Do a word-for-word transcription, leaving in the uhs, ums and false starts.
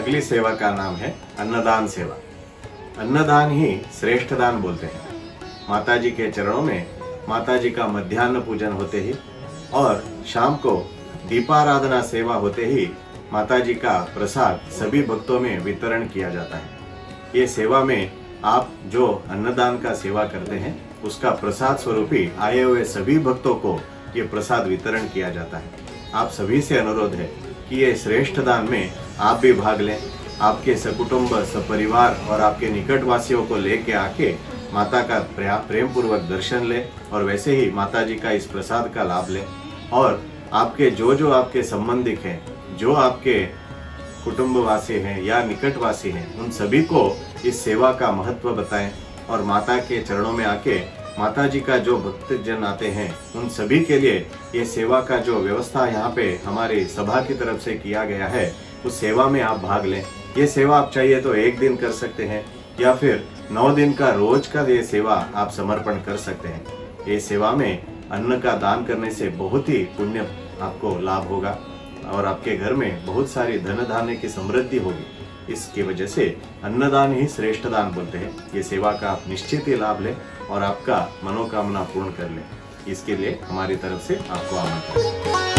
अगली सेवा का नाम है अन्नदान सेवा। अन्नदान ही श्रेष्ठ दान बोलते हैं। माता जी के चरणों में माता जी का मध्याह्न पूजन होते ही और शाम को दीपाराधना सेवा होते ही माता जी का प्रसाद सभी भक्तों में वितरण किया जाता है। ये सेवा में आप जो अन्नदान का सेवा करते हैं उसका प्रसाद स्वरूप ही आए हुए सभी भक्तों को ये प्रसाद वितरण किया जाता है। आप सभी से अनुरोध है कि ये श्रेष्ठ दान में आप भी भाग लें। आपके सकुटुंब सपरिवार और आपके निकटवासियों को लेके आके माता का प्रेम पूर्वक दर्शन ले और वैसे ही माता जी का इस प्रसाद का लाभ लें। और आपके जो जो आपके संबंधिक हैं, जो आपके कुटुंबवासी हैं या निकटवासी हैं, उन सभी को इस सेवा का महत्व बताएं और माता के चरणों में आके माता जी का जो भक्तजन आते हैं उन सभी के लिए ये सेवा का जो व्यवस्था यहाँ पे हमारी सभा की तरफ से किया गया है उस सेवा में आप भाग लें। ये सेवा आप चाहिए तो एक दिन कर सकते हैं या फिर नौ दिन का रोज का ये सेवा आप समर्पण कर सकते हैं। ये सेवा में अन्न का दान करने से बहुत ही पुण्य आपको लाभ होगा और आपके घर में बहुत सारी धन धान्य की समृद्धि होगी। इसकी वजह से अन्नदान ही श्रेष्ठ दान बोलते हैं। ये सेवा का आप निश्चित ही लाभ लें और आपका मनोकामना पूर्ण कर लें। इसके लिए हमारी तरफ से आपको आमंत्रण है।